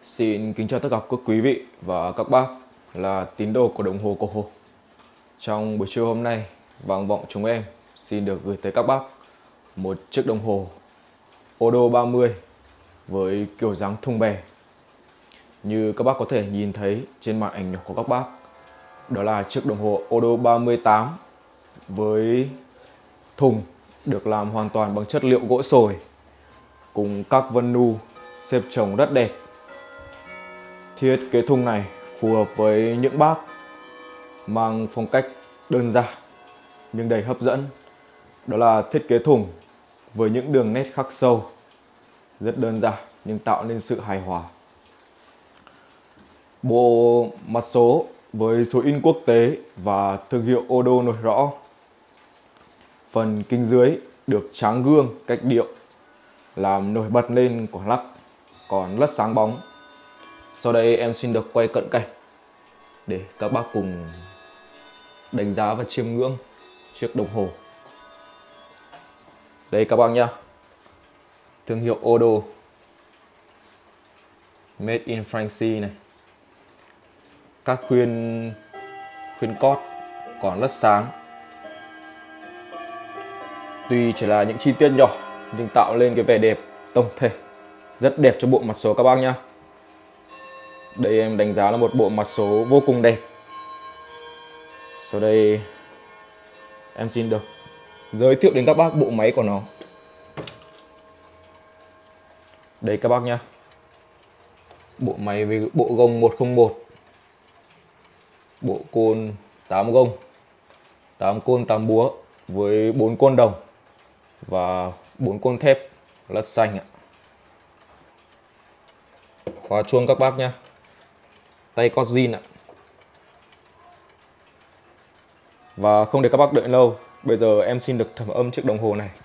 Xin kính chào tất cả các quý vị và các bác là tín đồ của đồng hồ Cổ Hồ. Trong buổi trưa hôm nay, vang vọng chúng em xin được gửi tới các bác một chiếc đồng hồ Odo 30 với kiểu dáng thùng bè. Như các bác có thể nhìn thấy trên màn ảnh nhỏ của các bác, đó là chiếc đồng hồ Odo 38 với thùng được làm hoàn toàn bằng chất liệu gỗ sồi cùng các vân nu xếp chồng rất đẹp. Thiết kế thùng này phù hợp với những bác mang phong cách đơn giản nhưng đầy hấp dẫn. Đó là thiết kế thùng với những đường nét khắc sâu, rất đơn giản nhưng tạo nên sự hài hòa. Bộ mặt số với số in quốc tế và thương hiệu Odo nổi rõ. Phần kính dưới được tráng gương cách điệu làm nổi bật lên quả lắc còn rất sáng bóng. Sau đây em xin được quay cận cảnh để các bác cùng đánh giá và chiêm ngưỡng chiếc đồng hồ. Đây các bác nhá, thương hiệu Odo, made in France này. Các khuyên cót còn rất sáng. Tuy chỉ là những chi tiết nhỏ nhưng tạo lên cái vẻ đẹp tổng thể rất đẹp cho bộ mặt số các bác nhá. Đây em đánh giá là một bộ mặt số vô cùng đẹp. Sau đây em xin được giới thiệu đến các bác bộ máy của nó. Đây các bác nhá, bộ máy với bộ gông 101, bộ côn 8 gông, 8 côn 8 búa với 4 côn đồng và 4 côn thép lất xanh ạ. Khóa chuông các bác nhá, tay cót zin ạ. Và không để các bác đợi lâu, bây giờ em xin được thẩm âm chiếc đồng hồ này.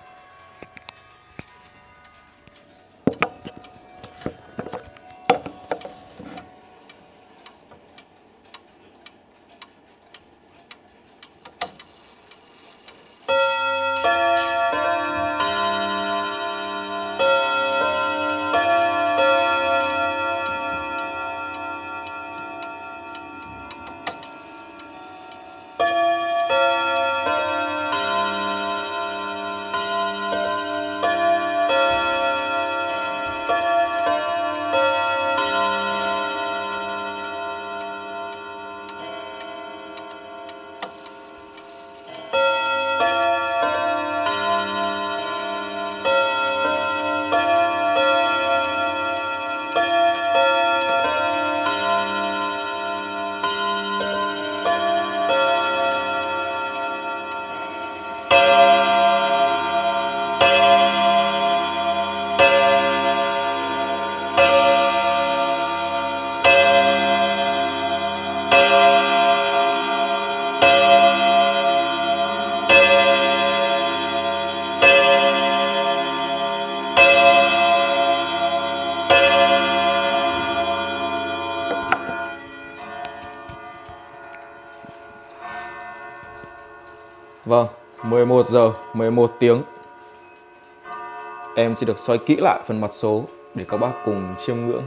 Vâng, 11 giờ 11 tiếng. Em sẽ được xoay kỹ lại phần mặt số để các bác cùng chiêm ngưỡng.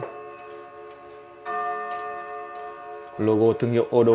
Logo thương hiệu Odo.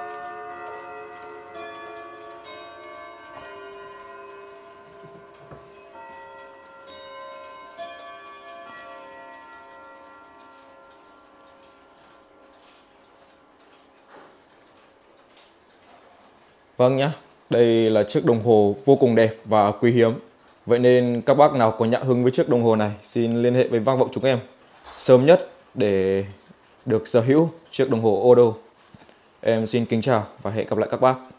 Vâng nhá, đây là chiếc đồng hồ vô cùng đẹp và quý hiếm. Vậy nên các bác nào có nhã hứng với chiếc đồng hồ này xin liên hệ với vang vọng chúng em sớm nhất để được sở hữu chiếc đồng hồ Odo. Em xin kính chào và hẹn gặp lại các bác.